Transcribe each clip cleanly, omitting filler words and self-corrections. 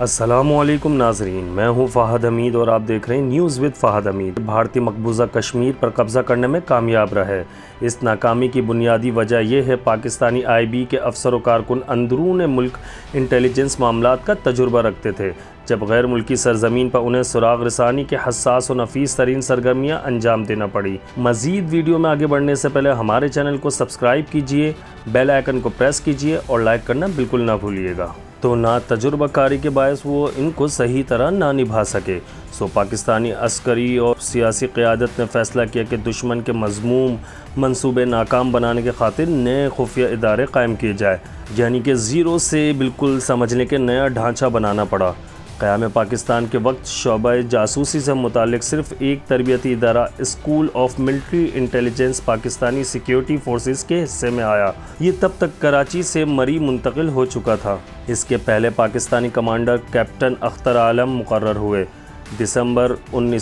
अस्सलामुअलैकुम नाजरीन, मैं हूं फ़हद हमीद और आप देख रहे हैं न्यूज़ विद फ़हद हमीद। भारतीय मकबूजा कश्मीर पर कब्ज़ा करने में कामयाब रहे। इस नाकामी की बुनियादी वजह यह है पाकिस्तानी IB के अफसर व कारकुन अंदरून मुल्क इंटेलिजेंस मामलात का तजुर्बा रखते थे, जब गैर मुल्की सरजमीन पर उन्हें सुराग रसानी के हसास और नफीस तरीन सरगर्मियाँ अंजाम देना पड़ी। मज़ीद वीडियो में आगे बढ़ने से पहले हमारे चैनल को सब्सक्राइब कीजिए, बेल आइकन को प्रेस कीजिए और लाइक करना बिल्कुल ना भूलिएगा। तो ना तजुर्बाकारी के बायस वो इनको सही तरह ना निभा सके, सो पाकिस्तानी अस्करी और सियासी क़यादत ने फ़ैसला किया कि दुश्मन के मज़मूम मंसूबे नाकाम बनाने के खातिर नए खुफिया इदारे कायम किए जाए, यानी कि ज़ीरो से बिल्कुल समझने के नया ढांचा बनाना पड़ा। क़याम पाकिस्तान के वक्त शोबा जासूसी से मुतालिक सिर्फ एक तरबियती इदारा school of military intelligence Pakistani security forces के हिस्से में आया। ये तब तक कराची से मरी मुंतकिल हो चुका था। इसके पहले पाकिस्तानी कमांडर कैप्टन अख्तर आलम मुकर्रर हुए। दिसंबर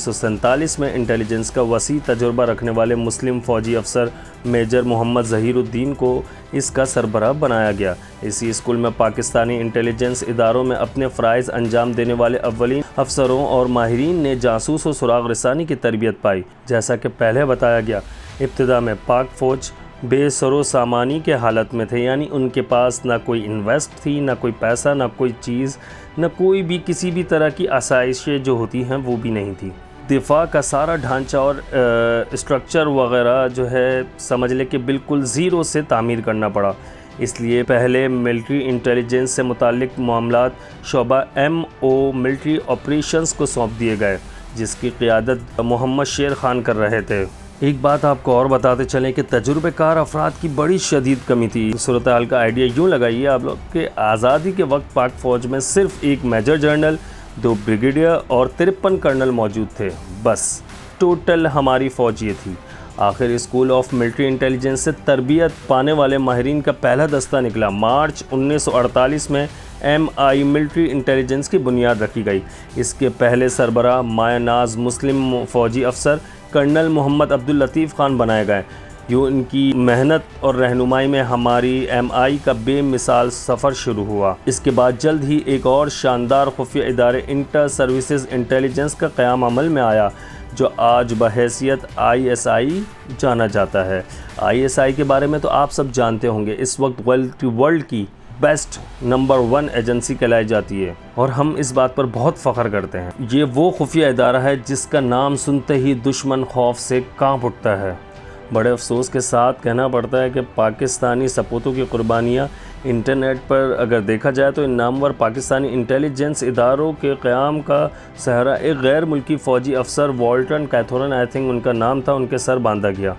1947 में इंटेलिजेंस का वसी तजुर्बा रखने वाले मुस्लिम फ़ौजी अफसर मेजर मोहम्मद ज़हीरुद्दीन को इसका सरबराह बनाया गया। इसी स्कूल में पाकिस्तानी इंटेलिजेंस इदारों में अपने फ़राइज़ अंजाम देने वाले अव्वलीन अफसरों और माहिरीन ने जासूस और सुराग रसानी की तरबियत पाई। जैसा कि पहले बताया गया, इब्तिदा में पाक फ़ौज बेसरो सामानी के हालत में थे, यानी उनके पास ना कोई इन्वेस्ट थी, ना कोई पैसा, ना कोई चीज़, न कोई भी किसी भी तरह की आसाइशें जो होती हैं वो भी नहीं थी। दिफा का सारा ढांचा और स्ट्रक्चर वगैरह जो है समझ ले कि बिल्कुल ज़ीरो से तामीर करना पड़ा। इसलिए पहले मिलिट्री इंटेलिजेंस से मुताल्लिक मामलात शोबा MO मिलिट्री ऑपरेशंस को सौंप दिए गए, जिसकी क़यादत मोहम्मद शेर खान कर रहे थे। एक बात आपको और बताते चलें कि तजुर्बेकार अफराद की बड़ी शदीद कमी थी। सूरत हाल का आइडिया यूँ लगाइए आप लोग कि आज़ादी के वक्त पाक फ़ौज में सिर्फ एक मेजर जनरल, 2 ब्रिगेडियर और 53 कर्नल मौजूद थे। बस टोटल हमारी फ़ौज ये थी। आखिर स्कूल ऑफ मिलिट्री इंटेलिजेंस से तरबियत पाने वाले माहिरीन का पहला दस्ता निकला। मार्च 1948 में MI मिलिट्री इंटेलिजेंस की बुनियाद रखी गई। इसके पहले सरबराह मायनाज मुस्लिम फ़ौजी अफसर कर्नल मोहम्मद अब्दुल लतीफ़ खान बनाए गए। यूँ इनकी मेहनत और रहनुमाई में हमारी MI का बेमिसाल सफ़र शुरू हुआ। इसके बाद जल्द ही एक और शानदार खुफिया इदारे इंटर सर्विसेज इंटेलिजेंस का क़याम अमल में आया, जो आज बहैसियत ISI जाना जाता है। ISI के बारे में तो आप सब जानते होंगे, इस वक्त वर्ल्ड की बेस्ट नंबर 1 एजेंसी कहलाई जाती है और हम इस बात पर बहुत फ़ख्र करते हैं। ये वो खुफिया इदारा है जिसका नाम सुनते ही दुश्मन खौफ से कांप उठता है। बड़े अफसोस के साथ कहना पड़ता है कि पाकिस्तानी सपूतों की कुर्बानियाँ इंटरनेट पर अगर देखा जाए तो इन नामवर पाकिस्तानी इंटेलिजेंस इदारों के क़याम का सहरा एक गैर मुल्की फ़ौजी अफसर वॉल्टन कैथोरन, आई थिंक उनका नाम था, उनके सर बांधा गया।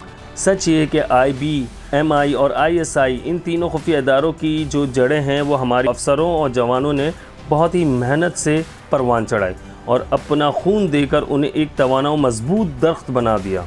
सच ये है कि IB, MI और ISI इन तीनों खुफिया इदारों की जो जड़ें हैं वो हमारे अफसरों और जवानों ने बहुत ही मेहनत से परवान चढ़ाई और अपना खून देकर उन्हें एक तवाना और मजबूत दरख्त बना दिया।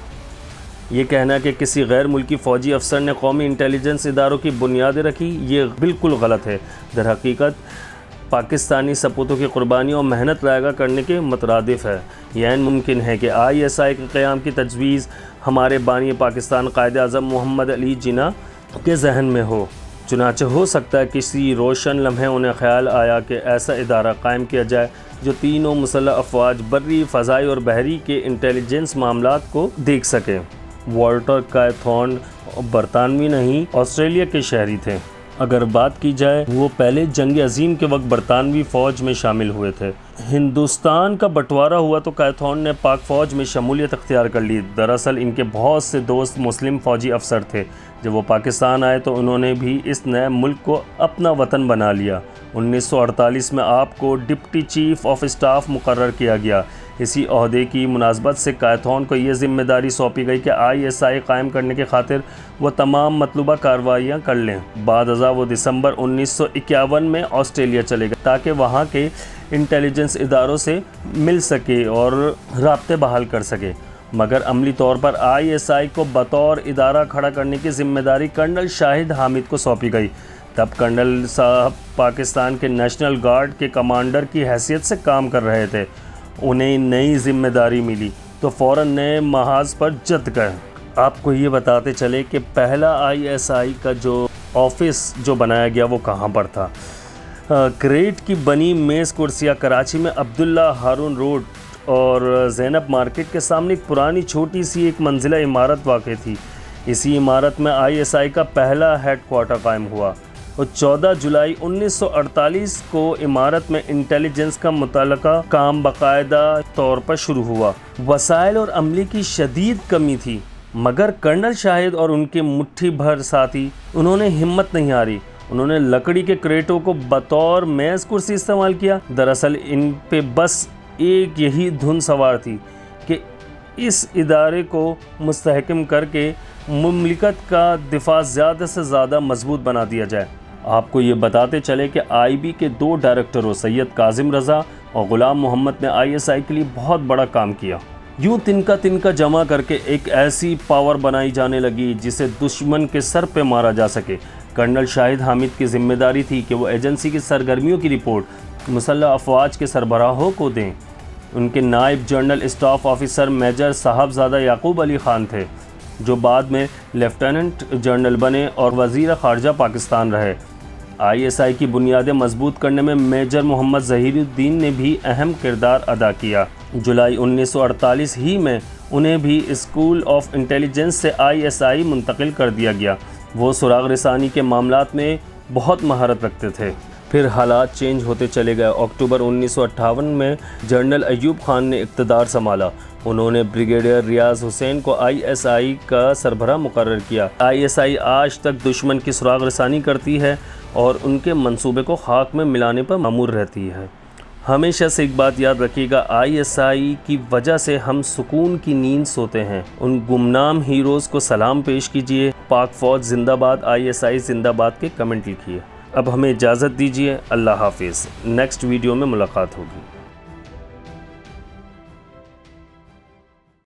ये कहना कि किसी गैर मुल्की फ़ौजी अफसर ने कौमी इंटेलिजेंस इदारों की बुनियादें रखी, ये बिल्कुल गलत है। दर हकीकत पाकिस्तानी सपूतों की कुर्बानियों और मेहनत लायगा करने के मुतरादिफ है। यह मुमकिन है कि ISI के क़याम की तजवीज़ हमारे बानी पाकिस्तान कायद आज़म मोहम्मद अली जिन्ना के जहन में हो। चुनाचे हो सकता है किसी रोशन लम्हे उन्हें ख़्याल आया कि ऐसा इदारा कायम किया जाए जो तीनों मुसल्लह अफवाज बर्री, फ़ज़ाई और बहरी के इंटेलिजेंस मामलात को देख सके। वॉल्टर कैथोरन बरतानवी नहीं, ऑस्ट्रेलिया के शहरी थे। अगर बात की जाए, वो पहले जंग अजीम के वक्त बरतानवी फ़ौज में शामिल हुए थे। हिंदुस्तान का बंटवारा हुआ तो कैथोरन ने पाक फ़ौज में शमूलियत अख्तियार कर ली। दरअसल इनके बहुत से दोस्त मुस्लिम फ़ौजी अफसर थे। जब वो पाकिस्तान आए तो उन्होंने भी इस नए मुल्क को अपना वतन बना लिया। 1948 में आपको डिप्टी चीफ़ ऑफ स्टाफ मुकर्रर किया गया। इसी ओहदे की मुनासबत से कैथोरन को ये ज़िम्मेदारी सौंपी गई कि ISI कायम करने के खातिर वह तमाम मतलूबा कार्रवाइयाँ कर लें। बाद अज़ा वो दिसंबर 1951 में ऑस्ट्रेलिया चले गए ताकि वहाँ के इंटेलिजेंस इदारों से मिल सके और राब्ते बहाल कर सके, मगर अमली तौर पर ISI को बतौर इदारा खड़ा करने की ज़िम्मेदारी कर्नल शाहिद हामिद को सौंपी गई। तब कर्नल साहब पाकिस्तान के नेशनल गार्ड के कमांडर की हैसियत से काम कर रहे थे। उन्हें नई जिम्मेदारी मिली तो फ़ौरन नए महाज पर जद गए। आपको ये बताते चले कि पहला ISI का जो ऑफिस जो बनाया गया वो कहाँ पर था। क्रेट की बनी मेज़ कुर्सियाँ कराची में अब्दुल्ला हारून रोड और ज़ैनब मार्केट के सामने एक पुरानी छोटी सी एक मंजिला इमारत वाक़ थी। इसी इमारत में ISI का पहला हेडक्वार्टर कायम हुआ और 14 जुलाई 1948 को इमारत में इंटेलिजेंस का मुतल्लिका काम बाकायदा तौर पर शुरू हुआ। वसाइल और अमले की शदीद कमी थी, मगर कर्नल शाहिद और उनके मुट्ठी भर साथी उन्होंने हिम्मत नहीं हारी। उन्होंने लकड़ी के क्रेटों को बतौर मेज़ कुर्सी इस्तेमाल किया। दरअसल इन पे बस एक यही धुन सवार थी कि इस इदारे को मुस्तहकम करके मुमलिकत का दिफा ज़्यादा से ज़्यादा मजबूत बना दिया जाए। आपको ये बताते चले कि IB के 2 डायरेक्टरों सैयद काजिम रज़ा और ग़ुलाम मोहम्मद ने ISI के लिए बहुत बड़ा काम किया। यूँ तिनका जमा करके एक ऐसी पावर बनाई जाने लगी जिसे दुश्मन के सर पे मारा जा सके। कर्नल शाहिद हामिद की जिम्मेदारी थी कि वो एजेंसी की सरगर्मियों की रिपोर्ट मुसल्लह अफवाज के सरबराहों को दें। उनके नायब general staff officer major Sahabzada Yaqub Ali Khan थे, जो बाद में लेफ्टिनेंट जनरल बने और वज़ीर ख़ारजा पाकिस्तान रहे। ISI की बुनियादें मजबूत करने में मेजर मोहम्मद ज़हीरुद्दीन ने भी अहम किरदार अदा किया। जुलाई 1948 ही में उन्हें भी स्कूल ऑफ इंटेलिजेंस से ISI मुंतकिल कर दिया गया। वो सुराग रसानी के मामलात में बहुत महारत रखते थे। फिर हालात चेंज होते चले गए। अक्टूबर 1958 में जनरल अयूब खान ने इक़्तिदार संभाला। उन्होंने ब्रिगेडियर रियाज हुसैन को ISI का सरबराह मुकर्रर किया। ISI आज तक दुश्मन की सुराग रसानी करती है और उनके मंसूबे को खाक में मिलाने पर मामूर रहती है। हमेशा से एक बात याद रखिएगा, ISI की वजह से हम सुकून की नींद सोते हैं। उन गुमनाम हीरोज़ को सलाम पेश कीजिए। पाक फ़ौज जिंदाबाद, ISI जिंदाबाद के कमेंट लिखिए। अब हमें इजाज़त दीजिए। अल्लाह हाफिज़। नेक्स्ट वीडियो में मुलाकात होगी।